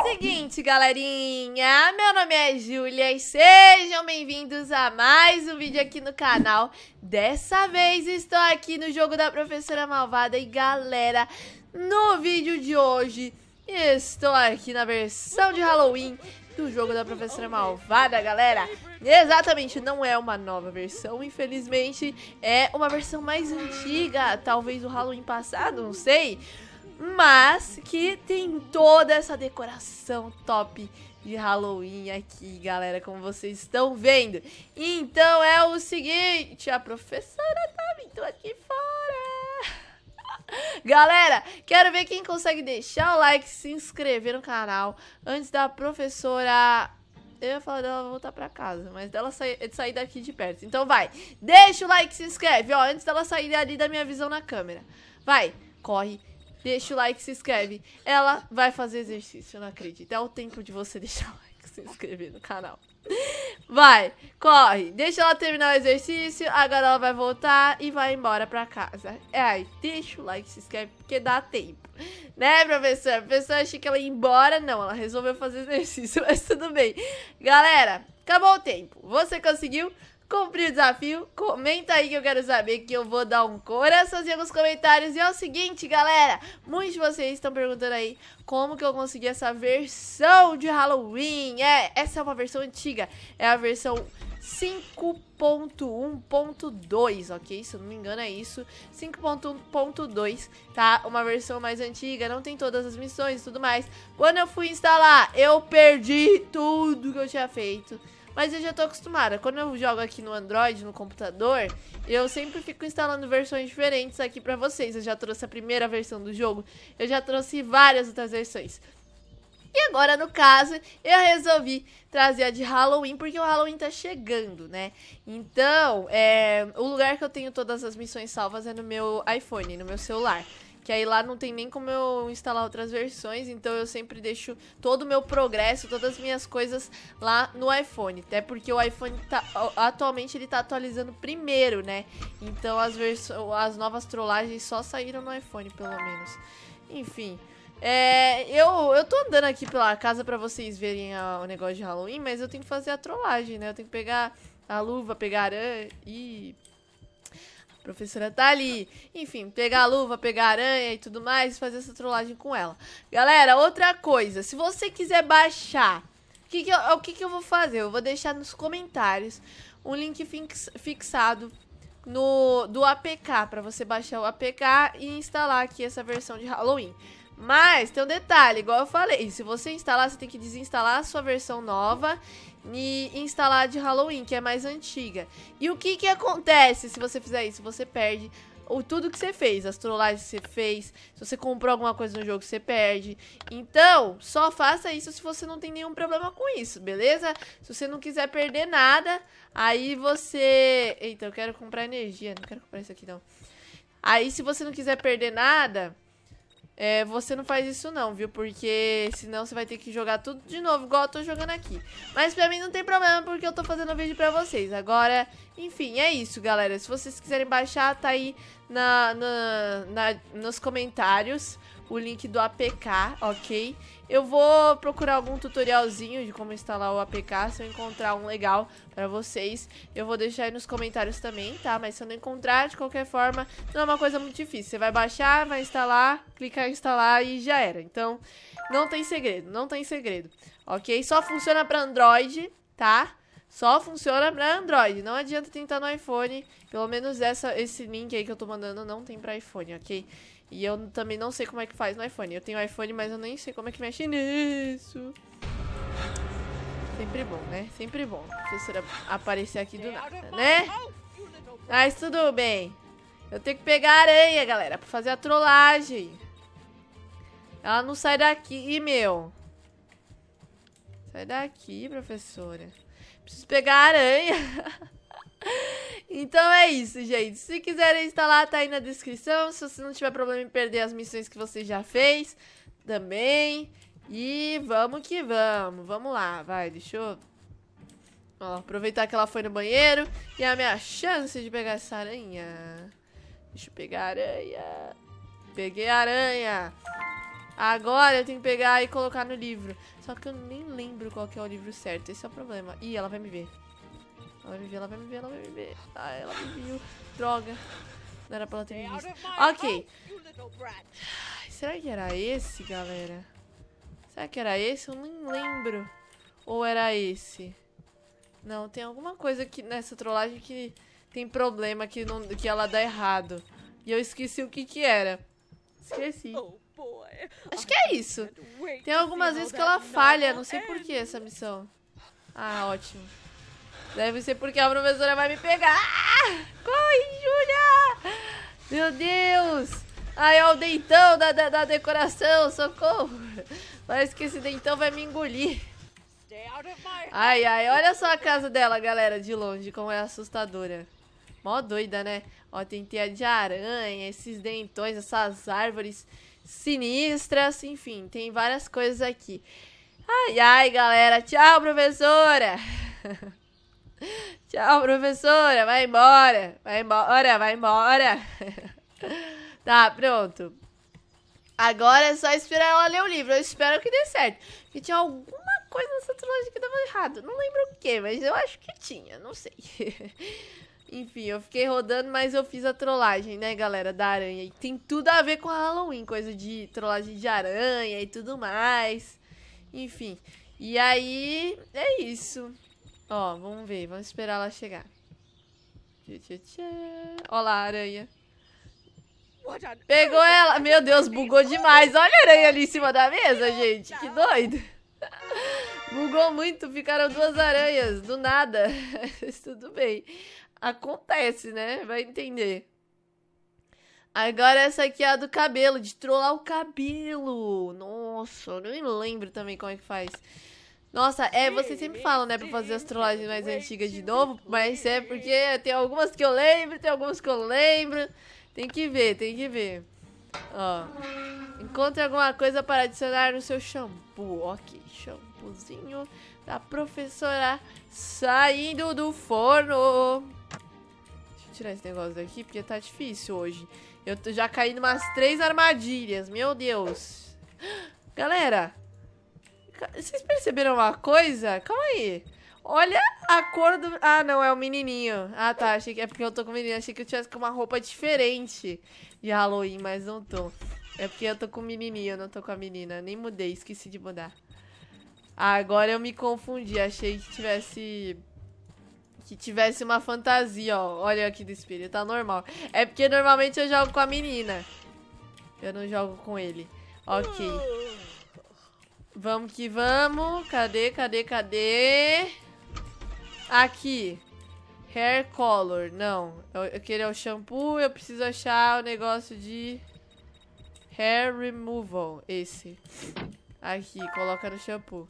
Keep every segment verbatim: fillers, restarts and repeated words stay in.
Seguinte, galerinha, meu nome é Júlia e sejam bem-vindos a mais um vídeo aqui no canal. Dessa vez estou aqui no jogo da Professora Malvada e galera, no vídeo de hoje estou aqui na versão de Halloween do jogo da Professora Malvada, galera. Exatamente, não é uma nova versão, infelizmente é uma versão mais antiga, talvez do Halloween passado, não sei. Mas que tem toda essa decoração top de Halloween aqui, galera, como vocês estão vendo. Então é o seguinte, a professora tá vindo aqui fora. Galera, quero ver quem consegue deixar o like, se inscrever no canal antes da professora... Eu ia falar dela voltar pra casa, mas dela sair, sair daqui de perto. Então vai, deixa o like, se inscreve, ó, antes dela sair ali da minha visão na câmera. Vai, corre. Deixa o like, se inscreve. Ela vai fazer exercício, eu não acredito. É o tempo de você deixar o like, se inscrever no canal. Vai, corre. Deixa ela terminar o exercício. Agora ela vai voltar e vai embora pra casa. É aí, deixa o like, se inscreve, porque dá tempo. Né, professor? A professora achei que ela ia embora. Não, ela resolveu fazer exercício, mas tudo bem. Galera, acabou o tempo. Você conseguiu? Cumprir o desafio? Comenta aí que eu quero saber, que eu vou dar um coraçãozinho nos comentários. E é o seguinte, galera, muitos de vocês estão perguntando aí como que eu consegui essa versão de Halloween. É, essa é uma versão antiga, é a versão cinco ponto um ponto dois, ok? Se eu não me engano é isso, cinco ponto um ponto dois, tá? Uma versão mais antiga, não tem todas as missões e tudo mais. Quando eu fui instalar, eu perdi tudo que eu tinha feito. Mas eu já tô acostumada. Quando eu jogo aqui no Android, no computador, eu sempre fico instalando versões diferentes aqui pra vocês. Eu já trouxe a primeira versão do jogo, eu já trouxe várias outras versões. E agora, no caso, eu resolvi trazer a de Halloween, porque o Halloween tá chegando, né? Então, é, o lugar que eu tenho todas as missões salvas é no meu iPhone, no meu celular. Que aí lá não tem nem como eu instalar outras versões, então eu sempre deixo todo o meu progresso, todas as minhas coisas lá no iPhone. Até porque o iPhone tá, atualmente ele tá atualizando primeiro, né? Então as, as novas trollagens só saíram no iPhone, pelo menos. Enfim, é, eu, eu tô andando aqui pela casa pra vocês verem a, o negócio de Halloween, mas eu tenho que fazer a trollagem, né? Eu tenho que pegar a luva, pegar a aranha e... A professora tá ali. Enfim, pegar a luva, pegar a aranha e tudo mais, fazer essa trollagem com ela. Galera, outra coisa, se você quiser baixar, o que que eu, o que que eu vou fazer? Eu vou deixar nos comentários um link fix, fixado no, do A P K, pra você baixar o A P K e instalar aqui essa versão de Halloween. Mas tem um detalhe, igual eu falei, se você instalar, você tem que desinstalar a sua versão nova e instalar a de Halloween, que é mais antiga. E o que que acontece se você fizer isso? Você perde o, tudo que você fez, as trollagens que você fez, se você comprou alguma coisa no jogo, você perde. Então, só faça isso se você não tem nenhum problema com isso, beleza? Se você não quiser perder nada, aí você... Eita, eu quero comprar energia, não quero comprar isso aqui não. Aí, se você não quiser perder nada... É, você não faz isso não, viu? Porque senão você vai ter que jogar tudo de novo, igual eu tô jogando aqui. Mas pra mim não tem problema, porque eu tô fazendo o vídeo pra vocês. Agora, enfim, é isso, galera. Se vocês quiserem baixar, tá aí na, na, na, nos comentários o link do A P K, ok? Eu vou procurar algum tutorialzinho de como instalar o A P K. Se eu encontrar um legal pra vocês, eu vou deixar aí nos comentários também, tá? Mas se eu não encontrar, de qualquer forma, não é uma coisa muito difícil. Você vai baixar, vai instalar, clicar em instalar e já era. Então, não tem segredo, não tem segredo, ok? Só funciona pra Android, tá? Só funciona pra Android, não adianta tentar no iPhone. Pelo menos essa, esse link aí que eu tô mandando não tem pra iPhone, ok? E eu também não sei como é que faz no iPhone. Eu tenho iPhone, mas eu nem sei como é que mexe nisso. Sempre bom, né? Sempre bom a professora aparecer aqui do nada, né? Mas tudo bem. Eu tenho que pegar a aranha, galera, pra fazer a trollagem. Ela não sai daqui, meu. Sai daqui, professora. Preciso pegar a aranha. Então é isso, gente. Se quiserem instalar, tá aí na descrição. Se você não tiver problema em perder as missões que você já fez, também. E vamos que vamos. Vamos lá, vai, deixa eu... Ó, aproveitar que ela foi no banheiro. E é a minha chance de pegar essa aranha. Deixa eu pegar a aranha. Peguei a aranha. Agora eu tenho que pegar e colocar no livro. Só que eu nem lembro qual que é o livro certo. Esse é o problema. Ih, ela vai me ver. Ela vai me ver, ela vai me ver, ela vai me ver. Ah, ela me viu. Droga. Não era pra ela ter me visto. Ok. Ai, será que era esse, galera? Será que era esse? Eu nem lembro. Ou era esse? Não, tem alguma coisa aqui nessa trollagem que tem problema, que, não, que ela dá errado. E eu esqueci o que que era. Esqueci. Acho que é isso. Tem algumas vezes que ela falha, não sei por que essa missão. Ah, ótimo. Deve ser porque a professora vai me pegar. Ah, corre, Júlia! Meu Deus! Ai, ó o dentão da, da, da decoração, socorro! Parece que esse dentão vai me engolir. Ai, ai, olha só a casa dela, galera, de longe, como é assustadora. Mó doida, né? Ó, tem teia de aranha, esses dentões, essas árvores sinistras, enfim, tem várias coisas aqui. Ai, ai, galera, tchau, professora! Tchau, professora, vai embora, vai embora, vai embora. Tá, pronto. Agora é só esperar ela ler o livro, eu espero que dê certo. Porque tinha alguma coisa nessa trilogia que dava errado, não lembro o que, mas eu acho que tinha, não sei. Enfim, eu fiquei rodando, mas eu fiz a trollagem, né, galera, da aranha. E tem tudo a ver com a Halloween, coisa de trollagem de aranha e tudo mais. Enfim, e aí é isso. Ó, vamos ver, vamos esperar ela chegar. Ó lá, a aranha. Pegou ela. Meu Deus, bugou demais. Olha a aranha ali em cima da mesa, gente. Que doido. Bugou muito, ficaram duas aranhas do nada. Mas tudo bem. Acontece, né? Vai entender. Agora essa aqui é a do cabelo, de trollar o cabelo. Nossa, eu nem lembro também como é que faz. Nossa, é, vocês sempre falam, né, pra fazer as trollagens mais antigas de novo, mas é porque tem algumas que eu lembro, tem algumas que eu lembro. Tem que ver, tem que ver. Ó, encontre alguma coisa para adicionar no seu shampoo. Ok, shampoozinho da professora saindo do forno. Deixa eu tirar esse negócio daqui, porque tá difícil hoje. Eu tô já caí em umas três armadilhas, meu Deus. Galera, vocês perceberam uma coisa? Calma aí. Olha a cor do... Ah, não, é o menininho. Ah, tá, achei que é porque eu tô com o menino. Achei que eu tivesse com uma roupa diferente de Halloween, mas não tô. É porque eu tô com o menininho, eu não tô com a menina. Nem mudei, esqueci de mudar. Ah, agora eu me confundi. Achei que tivesse... Que tivesse uma fantasia, ó. Olha aqui do espelho, tá normal. É porque normalmente eu jogo com a menina. Eu não jogo com ele. Ok. Vamos que vamos. Cadê, cadê, cadê? Aqui. Hair color. Não. Eu, eu queria o shampoo. Eu preciso achar o negócio de hair removal. Esse. Aqui. Coloca no shampoo.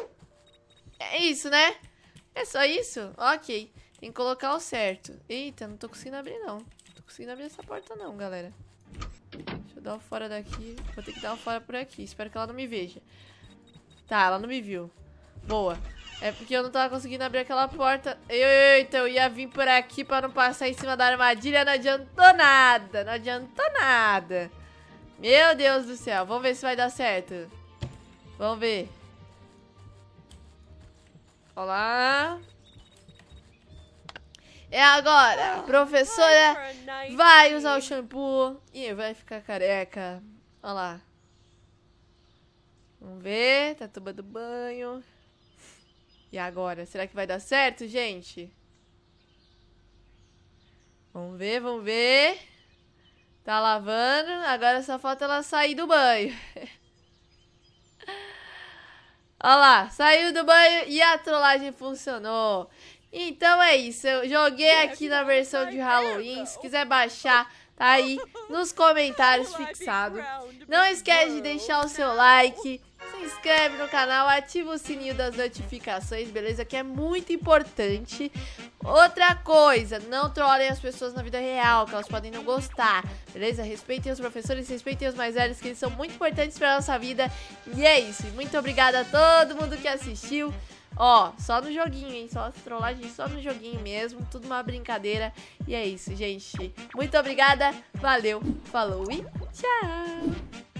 É isso, né? É só isso? Ok. Tem que colocar o certo. Eita, não tô conseguindo abrir, não. Não tô conseguindo abrir essa porta, não, galera. Deixa eu dar o fora daqui. Vou ter que dar o fora por aqui. Espero que ela não me veja. Tá, ela não me viu. Boa. É porque eu não tava conseguindo abrir aquela porta. Eita, eu ia vir por aqui pra não passar em cima da armadilha. Não adiantou nada. Não adiantou nada. Meu Deus do céu. Vamos ver se vai dar certo. Vamos ver. Olá. É agora. A professora vai usar o shampoo e vai ficar careca. Olha lá. Vamos ver, tá tomando banho. E agora? Será que vai dar certo, gente? Vamos ver, vamos ver. Tá lavando. Agora só falta ela sair do banho. Olha lá, saiu do banho e a trollagem funcionou. Então é isso, eu joguei aqui na versão de Halloween. Se quiser baixar, tá aí nos comentários fixado. Não esquece de deixar o seu like. Se inscreve no canal, ativa o sininho das notificações, beleza? Que é muito importante. Outra coisa, não trolem as pessoas na vida real, que elas podem não gostar, beleza? Respeitem os professores, respeitem os mais velhos, que eles são muito importantes pra nossa vida. E é isso, muito obrigada a todo mundo que assistiu. Ó, só no joguinho, hein? Só trollagem, só no joguinho mesmo, tudo uma brincadeira. E é isso, gente. Muito obrigada, valeu, falou e tchau!